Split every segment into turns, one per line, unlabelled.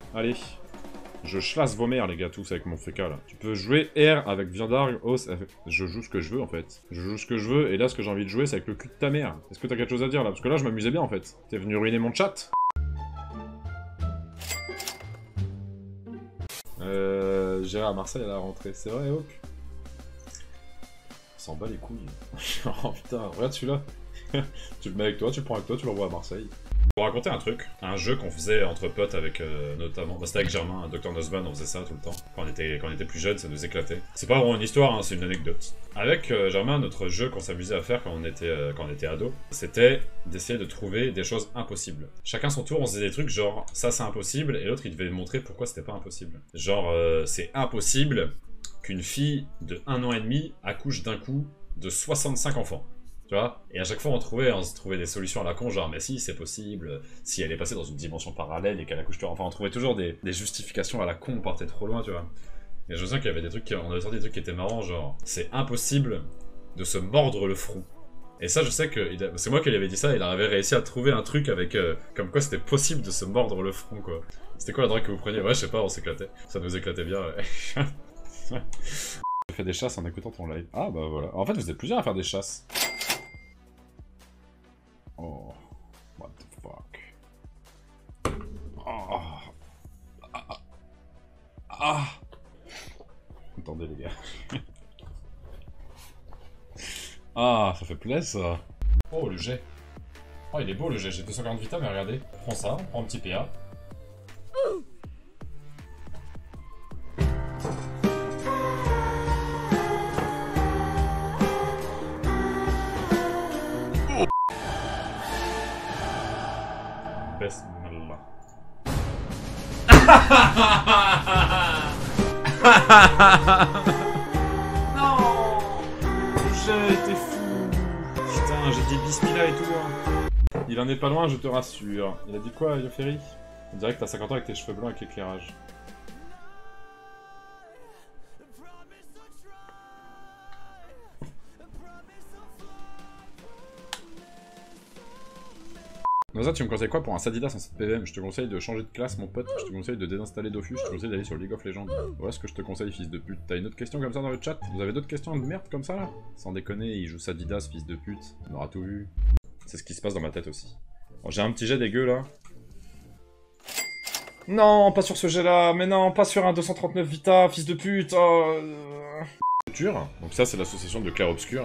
Allez. Je chlasse vos mères, les gars, tous, avec mon FK, là. Tu peux jouer R avec viandargue, os... Je joue ce que je veux, en fait. Je joue ce que je veux, et là, ce que j'ai envie de jouer, c'est avec le cul de ta mère. Est-ce que t'as quelque chose à dire, là? Parce que là, je m'amusais bien, en fait. T'es venu ruiner mon chat? J'irai à Marseille à la rentrée. C'est vrai, Hawk? On s'en bat les couilles. Oh, putain, regarde celui-là. Tu le mets avec toi, tu le prends avec toi, tu l'envoies à Marseille. Pour raconter un truc, un jeu qu'on faisait entre potes avec notamment, bah, c'était avec Germain, Dr Nosban, on faisait ça tout le temps. Quand on était plus jeunes, ça nous éclatait. C'est pas vraiment une histoire, hein, c'est une anecdote. Avec Germain, notre jeu qu'on s'amusait à faire quand on était ado, c'était d'essayer de trouver des choses impossibles. Chacun son tour, on faisait des trucs genre ça c'est impossible, et l'autre il devait montrer pourquoi c'était pas impossible. Genre c'est impossible qu'une fille de 1 an et demi accouche d'un coup de 65 enfants. Tu vois? Et à chaque fois, on se trouvait des solutions à la con, genre, mais si, c'est possible, si elle est passée dans une dimension parallèle et qu'elle accouche, tu vois. Enfin, on trouvait toujours des justifications à la con, on partait trop loin, tu vois. Et je me souviens qu'il y avait des trucs, on avait sorti des trucs qui étaient marrants, genre, c'est impossible de se mordre le front. Et ça, je sais que, c'est moi qui lui avais dit ça, il avait réussi à trouver un truc avec, comme quoi c'était possible de se mordre le front, quoi. C'était quoi la drogue que vous preniez? Ouais, je sais pas, on s'éclatait. Ça nous éclatait bien, ouais. J'ai fait des chasses en écoutant ton live. Ah, bah voilà. En fait, vous êtes plusieurs à faire des chasses. Oh, what the fuck. Oh. Ah. Attendez les gars. Ah, ça fait plaisir ça. Oh, le jet. Oh, il est beau le jet, j'ai 240 vita, mais regardez. Prends ça, prends un petit PA. Bismillah. Non, j'étais fou. Putain, j'ai dit bismillah et tout. Hein. Il en est pas loin, je te rassure. Il a dit quoi, Yoferi? On dirait que t'as 50 ans avec tes cheveux blancs avec l'éclairage. Noza, tu me conseilles quoi pour un Sadidas en 7 PVM? Je te conseille de changer de classe, mon pote. Je te conseille de désinstaller Dofus. Je te conseille d'aller sur League of Legends. Voilà ce que je te conseille, fils de pute. T'as une autre question comme ça dans le chat? Vous avez d'autres questions de merde comme ça là? Sans déconner, il joue Sadidas, fils de pute. On aura tout vu. C'est ce qui se passe dans ma tête aussi. Bon, j'ai un petit jet dégueu là. Non, pas sur ce jet là. Mais non, pas sur un 239 Vita, fils de pute. Oh, donc ça, c'est l'association de Clair Obscur.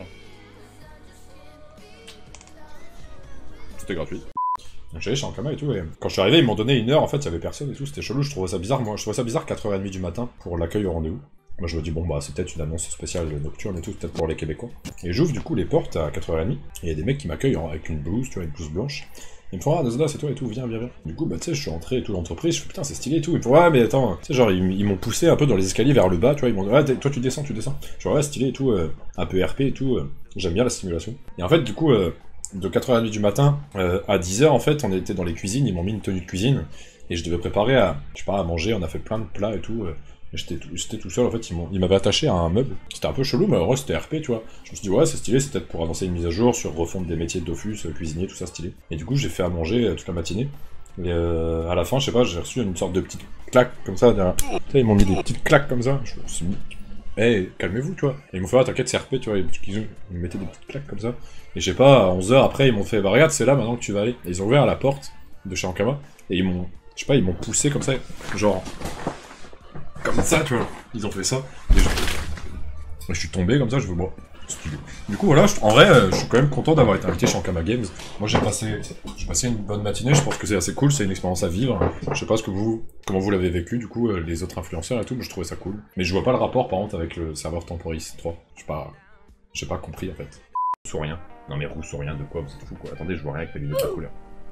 C'était gratuit. Donc j'allais chez Ankama et tout, et quand je suis arrivé, ils m'ont donné 1 heure, en fait, il y avait personne et tout, c'était chelou, je trouvais ça bizarre, moi, je trouvais ça bizarre 4h30 du matin pour l'accueil au rendez-vous. Moi je me dis, bon bah, c'est peut-être une annonce spéciale nocturne et tout, peut-être pour les Québécois. Et j'ouvre du coup les portes à 4h30, et il y a des mecs qui m'accueillent avec une blouse, tu vois, une blouse blanche. Ils me font, ah, Noza, c'est toi et tout, viens, viens, viens. Du coup, bah, tu sais, je suis entré et tout l'entreprise, je fais, putain, c'est stylé et tout. Ils me font, ouais, mais attends, tu sais, genre, ils m'ont poussé un peu dans les escaliers vers le bas, tu vois, ils m'ont dit, ouais, toi, tu descends, tu descends. Je fais, ouais, stylé et tout, un peu RP et tout, j'aime bien la stimulation. Et en fait, du coup, de 4h30 du matin à 10h, en fait, on était dans les cuisines, ils m'ont mis une tenue de cuisine, et je devais préparer à, je sais pas, à manger, on a fait plein de plats et tout, j'étais tout seul, en fait, ils m'avaient attaché à un meuble, c'était un peu chelou, mais en vrai, c'était RP, tu vois. Je me suis dit, ouais, c'est stylé, c'est peut-être pour avancer une mise à jour sur refondre des métiers de Dofus, cuisinier, tout ça, stylé. Et du coup, j'ai fait à manger toute la matinée, et à la fin, je sais pas, j'ai reçu une sorte de petite claque, comme ça, derrière. Tu sais, ils m'ont mis des petites claques comme ça, je me suis dit, hey, calmez-vous, tu vois. Et ils m'ont fait, ah, t'inquiète, c'est RP, tu vois, ils me mettaient des petites claques comme ça. Et je sais pas, à 11h après, ils m'ont fait, bah regarde, c'est là maintenant que tu vas aller. Et ils ont ouvert la porte de chez Ankama, et ils m'ont, je sais pas, ils m'ont poussé comme ça, genre, comme ça, tu vois. Ils ont fait ça, et je suis tombé comme ça, je veux, bon, stylé. Du coup, voilà, en vrai, je suis quand même content d'avoir été invité chez Ankama Games. Moi, j'ai passé une bonne matinée, je pense que c'est assez cool, c'est une expérience à vivre. Je sais pas comment vous l'avez vécu, du coup, les autres influenceurs et tout, mais je trouvais ça cool. Mais je vois pas le rapport, par contre, avec le serveur Temporis 3. J'ai pas compris, en fait. Rousseau rien. Non mais Rousseau rien de quoi, vous êtes fou quoi. Attendez, je vois rien avec la lunettes de couleur.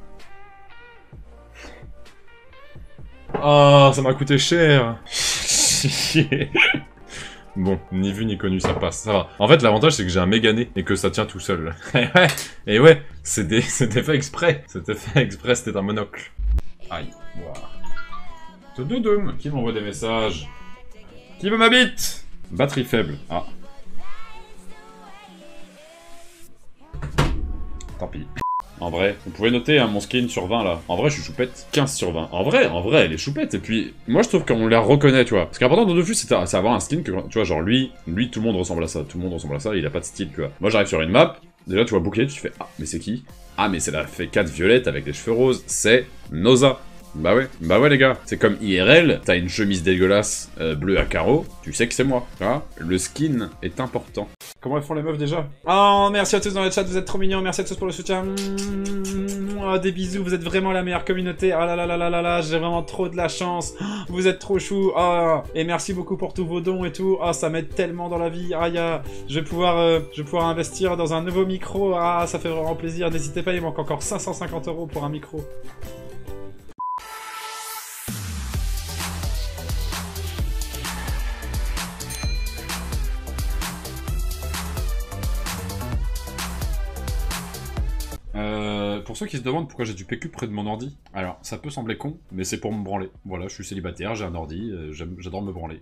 Ah, ça m'a coûté cher. Bon, ni vu ni connu, ça passe, ça va. En fait, l'avantage, c'est que j'ai un méga nez et que ça tient tout seul. Et ouais, c'était fait exprès. C'était fait exprès, c'était un monocle. Aïe, voilà. Toudoudum, qui m'envoie des messages? Qui veut ma bite? Batterie faible. Ah. Tant pis.
En vrai, vous pouvez noter hein, mon skin sur 20 là. En vrai, je suis choupette. 15 sur 20. En vrai, elle est choupette. Et puis, moi je trouve qu'on la reconnaît, tu vois. Parce qu'important dans Dofus, c'est avoir un skin que, tu vois, genre lui, tout le monde ressemble à ça. Tout le monde ressemble à ça, il a pas de style, tu vois. Moi j'arrive sur une map, déjà tu vois bouclier, tu fais ah, mais c'est qui? Ah, mais c'est la fée 4 violette avec les cheveux roses, c'est Noza. Bah ouais les gars, c'est comme IRL, t'as une chemise dégueulasse bleue à carreaux, tu sais que c'est moi, tu vois. Le skin est important.
Comment elles font les meufs déjà?
Oh, merci à tous dans le chat, vous êtes trop mignons, merci à tous pour le soutien. Oh, des bisous, vous êtes vraiment la meilleure communauté. Ah là là là là là là, j'ai vraiment trop de la chance. Vous êtes trop chou. Oh, et merci beaucoup pour tous vos dons et tout. Oh, ça m'aide tellement dans la vie. Ah, je vais pouvoir investir dans un nouveau micro. Ah, ça fait vraiment plaisir. N'hésitez pas, il manque encore 550 € pour un micro.
Pour ceux qui se demandent pourquoi j'ai du PQ près de mon ordi, alors ça peut sembler con, mais c'est pour me branler. Voilà, je suis célibataire, j'ai un ordi, j'adore me branler.